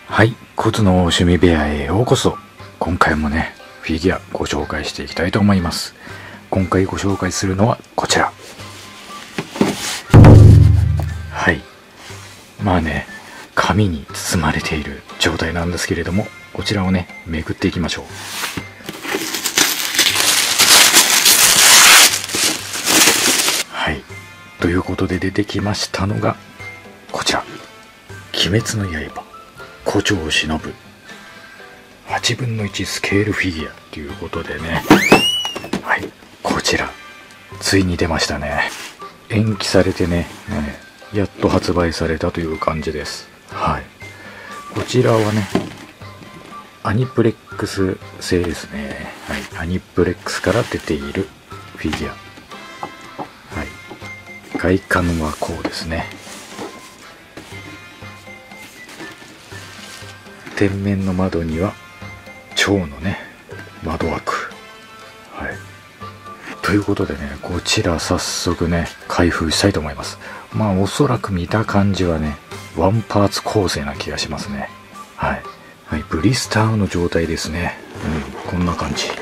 はい、コツの趣味部屋へようこそ。今回もね、フィギュアご紹介していきたいと思います。今回ご紹介するのはこちら。はい、まあね、紙に包まれている状態なんですけれども、こちらをね、めくっていきましょう。はい、ということで出てきましたのがこちら、鬼滅の刃胡蝶忍8分の1スケールフィギュアということでね、はい、こちらついに出ましたね。延期されてね、やっと発売されたという感じです。はい、こちらはね、アニプレックス製ですね。はい、アニプレックスから出ているフィギュア。はい、外観はこうですね。天面の窓には蝶のね、窓枠。はい、ということでね、こちら早速ね、開封したいと思います。まあおそらく見た感じはね、ワンパーツ構成な気がしますね。はい、はい、ブリスターの状態ですね。こんな感じ。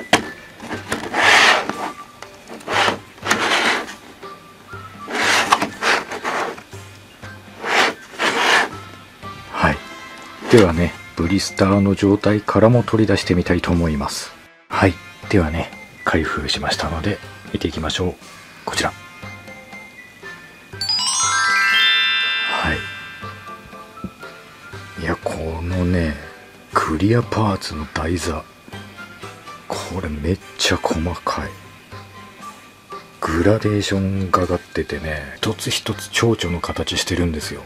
はい、ではね、ブリスターの状態からも取り出してみたいと思います。はい、ではね、開封しましたので見ていきましょう。こちら。はい、いや、このね、クリアパーツの台座、これめっちゃ細かい。グラデーションがかっててね、一つ一つ蝶々の形してるんですよ。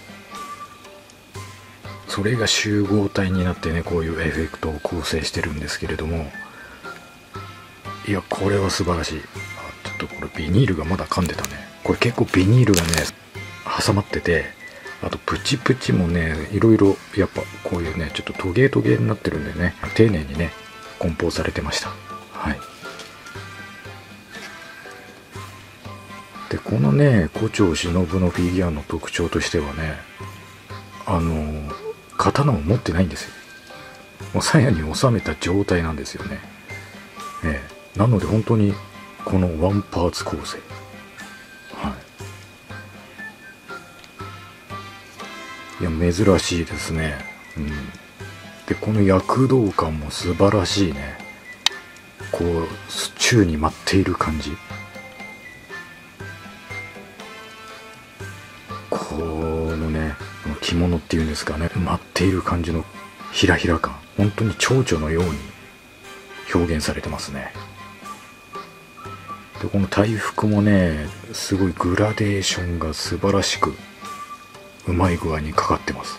それが集合体になってね、こういうエフェクトを構成してるんですけれども、いや、これは素晴らしい。ちょっとこれビニールがまだ噛んでたね。これ結構ビニールがね挟まってて、あとプチプチもね、いろいろやっぱこういうね、ちょっとトゲトゲになってるんでね、丁寧にね梱包されてました。はい、でこのね、胡蝶忍のフィギュアの特徴としてはね、刀を持ってないんですよ。もう鞘に収めた状態なんですよね。なので本当にこのワンパーツ構成。はい、いや珍しいですね。でこの躍動感も素晴らしいね。こう宙に舞っている感じ、このね、着物っていうんですかね、舞っている感じのひらひら感、本当に蝶々のように表現されてますね。でこの体服もね、すごいグラデーションが素晴らしくうまい具合にかかってます。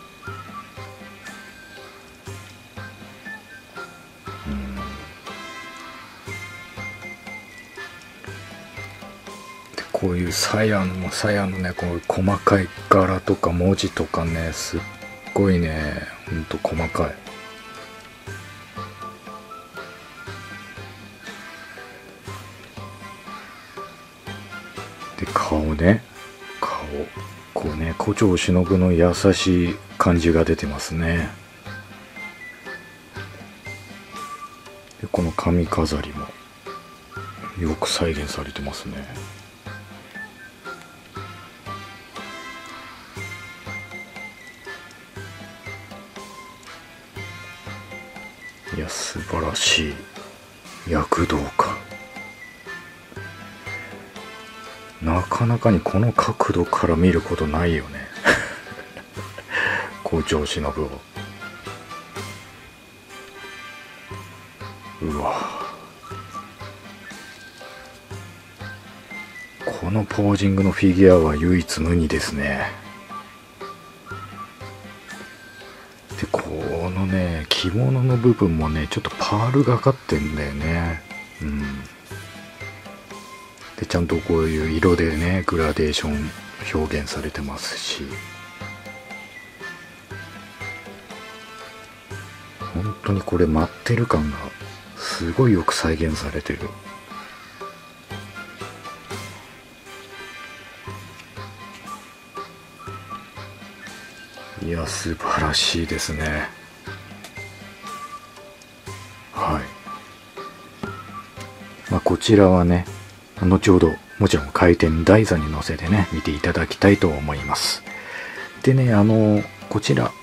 でこういう鞘のね、こういう細かい柄とか文字とかね、すっごいね、ほんと細かい。で顔ね、こうね、胡蝶忍の優しい感じが出てますね。でこの髪飾りもよく再現されてますね。いや素晴らしい躍動感。なかなかにこの角度から見ることないよね。胡蝶忍を。うわ、このポージングのフィギュアは唯一無二ですね。でこのね、着物の部分もね、ちょっとパールがかってんだよね。でちゃんとこういう色でね、グラデーション表現されてますし、本当にこれ舞ってる感がすごいよく再現されてる。 いや、素晴らしいですね。はい。こちらはね、後ほどもちろん回転台座に乗せてね、見ていただきたいと思います。でね、こちら、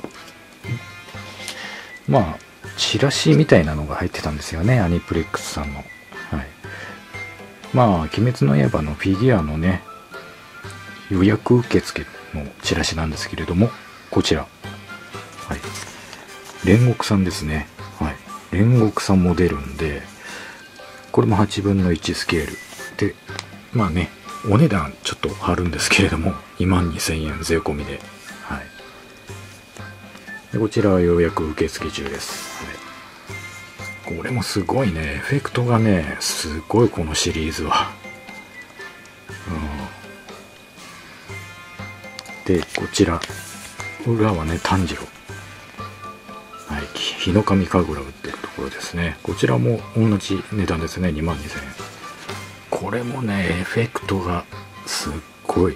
チラシみたいなのが入ってたんですよね、アニプレックスさんの。はい。鬼滅の刃のフィギュアのね、予約受付のチラシなんですけれども、こちら。はい。煉獄さんですね。はい。煉獄さんも出るんで、これも8分の1スケール。で、お値段ちょっと張るんですけれども、22,000円税込みで。はい。で、こちらは予約受付中です。はい。これもすごいね、エフェクトがね、すごいこのシリーズは。で、こちら、裏はね、炭治郎。はい、日の神神楽売ってるところですね。こちらも同じ値段ですね、22,000円。これもね、エフェクトがすっごい。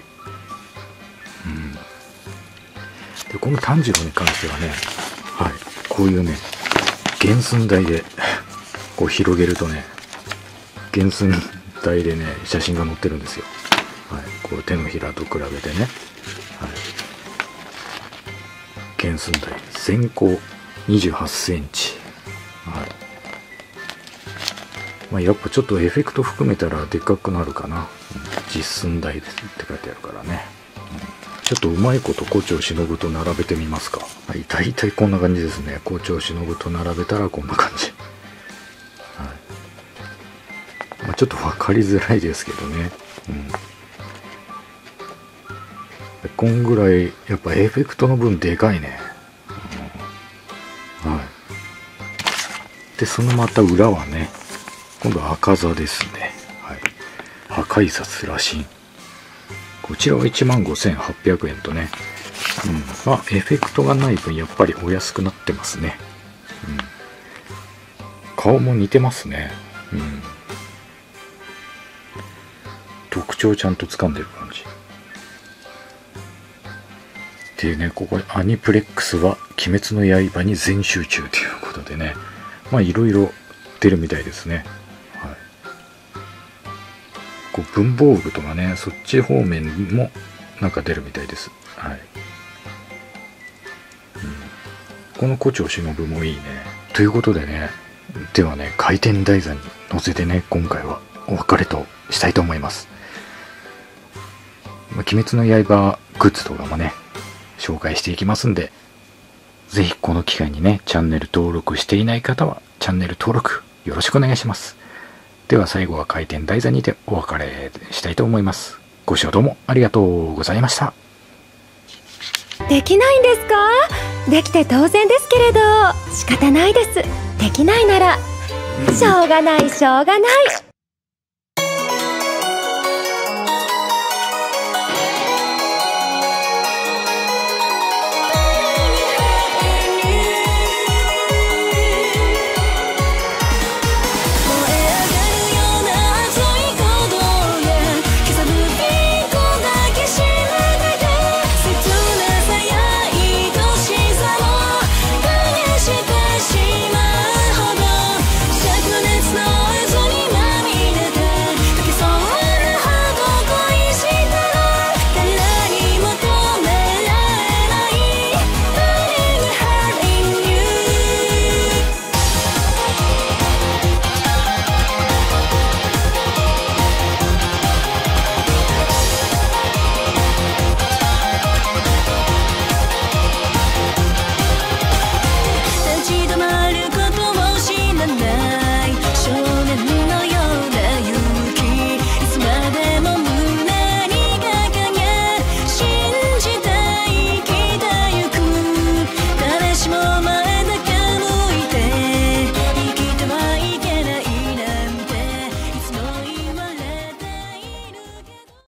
で、この炭治郎に関してはね、はい、こういうね、原寸大で、こう広げるとね、原寸大でね、写真が載ってるんですよ。はい、こう手のひらと比べてね、はい、原寸大、全高28センチ。はい。やっぱちょっとエフェクト含めたらでっかくなるかな。実寸大ですって書いてあるからね。ちょっとうまいこと胡蝶忍と並べてみますか。はい、大体こんな感じですね。胡蝶忍と並べたらこんな感じ。はい。ちょっと分かりづらいですけどね。こんぐらい、やっぱエフェクトの分でかいね。はい。で、そのまた裏はね、今度は赤座ですね。はい。破壊殺羅針。こちらは15,800円とね。エフェクトがない分やっぱりお安くなってますね。顔も似てますね。特徴ちゃんと掴んでる感じ。でね、ここアニプレックスは鬼滅の刃に全集中ということでね、いろいろ出るみたいですね。はい。こう文房具とかね、そっち方面もなんか出るみたいです。はい。この胡蝶忍もいいね。ということでね、ではね、回転台座に乗せてね、今回はお別れとしたいと思います。鬼滅の刃グッズとかもね、紹介していきますんで、ぜひこの機会にね、チャンネル登録していない方はチャンネル登録よろしくお願いします。では最後は回転台座にてお別れしたいと思います。ご視聴どうもありがとうございました。 できないんですか？できて当然ですけれど、仕方ないです。できないならしょうがないしょうがない。